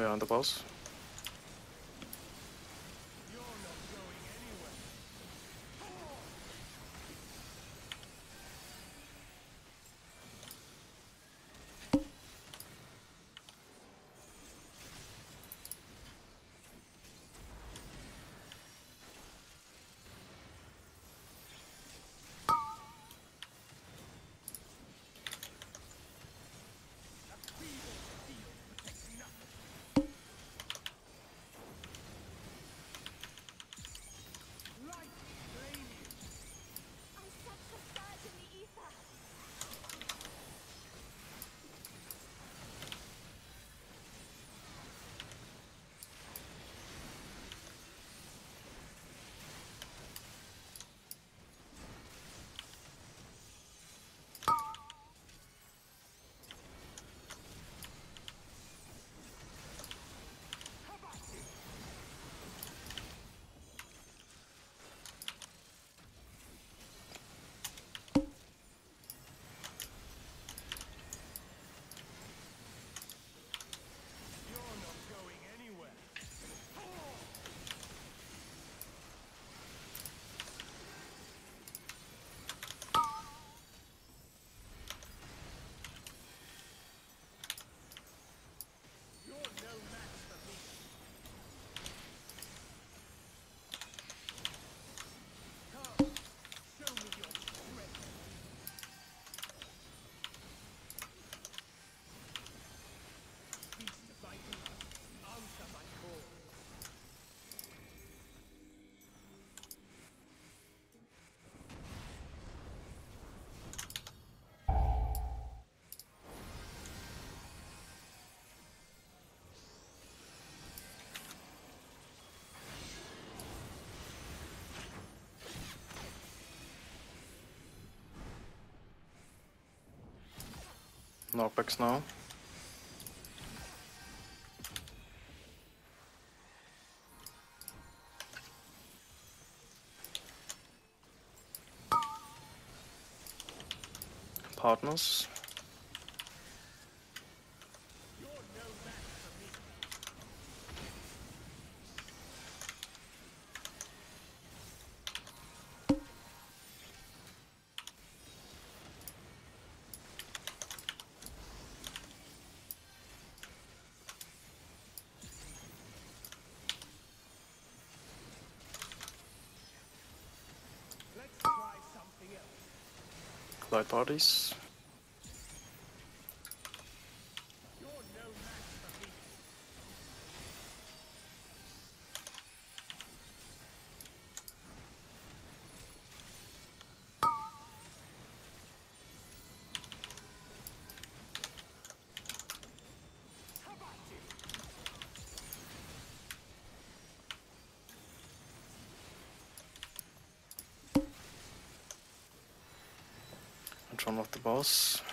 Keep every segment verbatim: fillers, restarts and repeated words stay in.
behind the boss. Knockbacks now. Partners. Light parties. Control of the boss.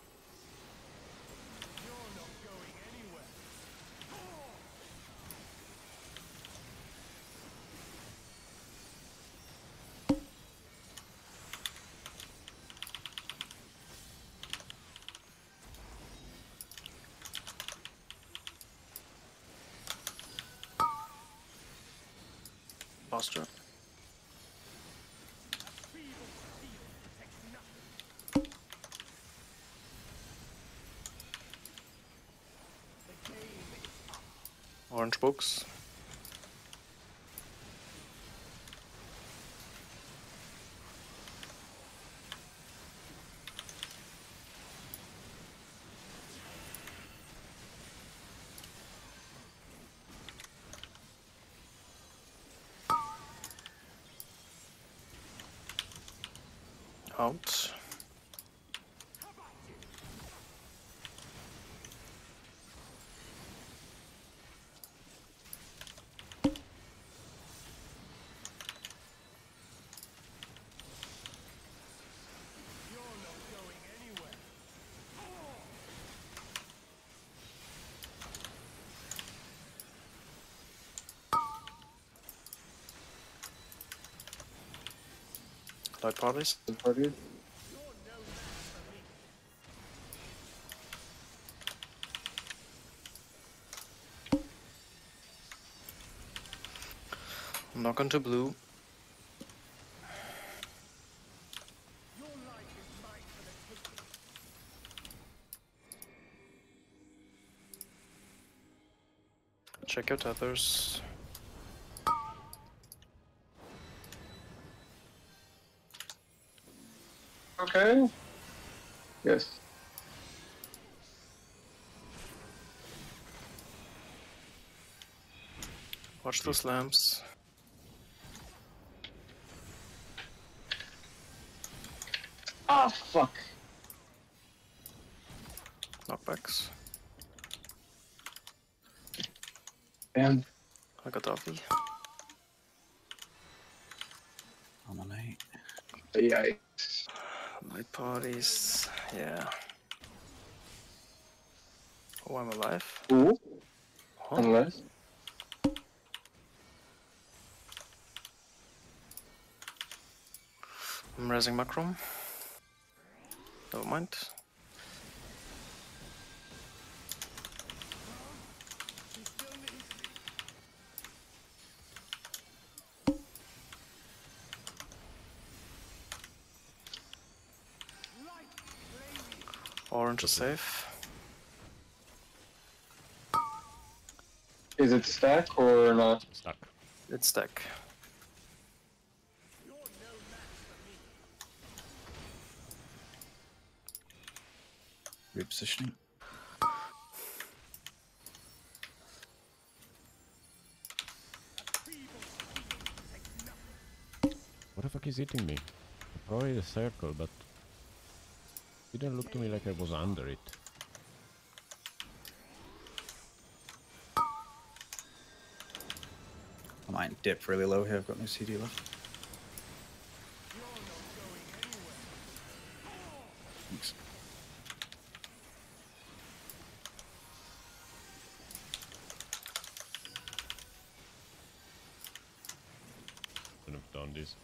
Faster. Orange books. Out. Light parties. Parties. Knock onto blue. Check your tethers. Okay. Yes. Watch those lamps. Ah, fuck. Knockbacks. Damn. I got Duffy. I'm on eight. Yikes. Light parties. Yeah. Oh, I'm alive. Ooh. Huh? Unless. I'm raising Macron. Never mind. Orange is safe. Is it stack or not? Stuck. It's stack. Repositioning. What the fuck is hitting me? Probably the circle, but it didn't look to me like I was under it. I might dip really low here. I've got no C D left. Thanks. Couldn't have done this.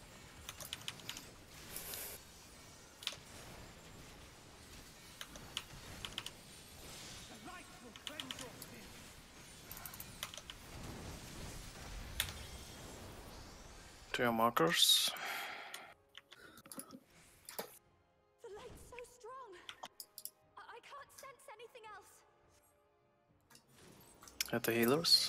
To your markers. The light's so strong. I, I can't sense anything else. At the healers.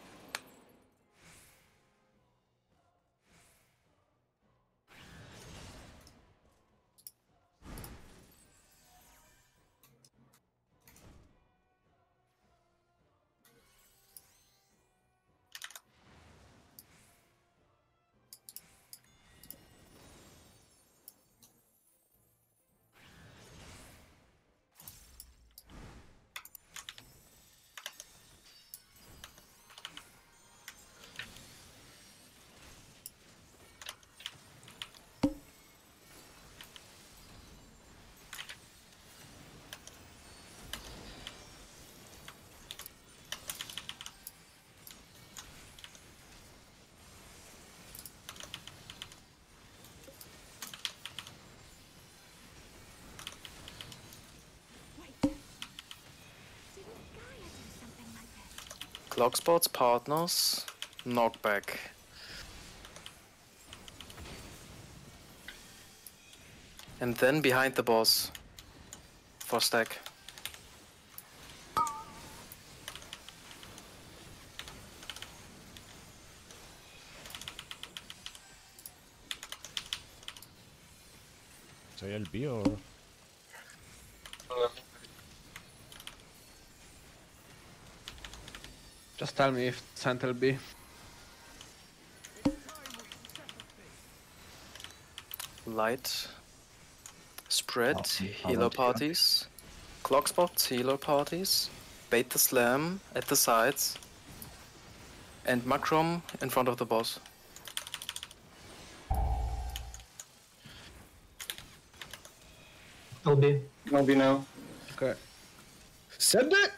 Clock spots, partners, knockback. And then behind the boss for stack. So L B or? Just tell me if it's L B. Light. Spread, I'll- I'll healer want to go. parties. Clock spots, healer parties. Bait the slam at the sides. And Macrom in front of the boss. L B. L B now. Okay. Send it!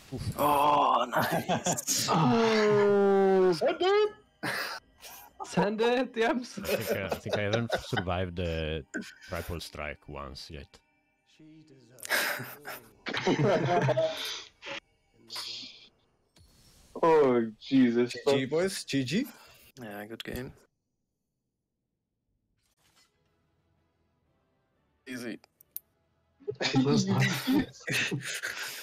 Oh, nice. Oh, Send it! send it, James. I think, uh, I think I haven't survived the triple strike once yet. She deserves Oh, Jesus. G G, boys. G G. Yeah, good game. Easy. fuck.